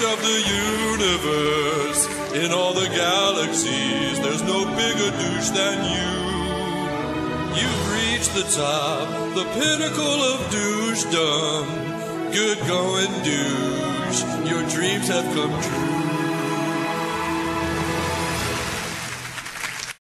douche of the universe. In all the galaxies, there's no bigger douche than you. You've reached the top, the pinnacle of douchedom. Good going, douche. Your dreams have come true.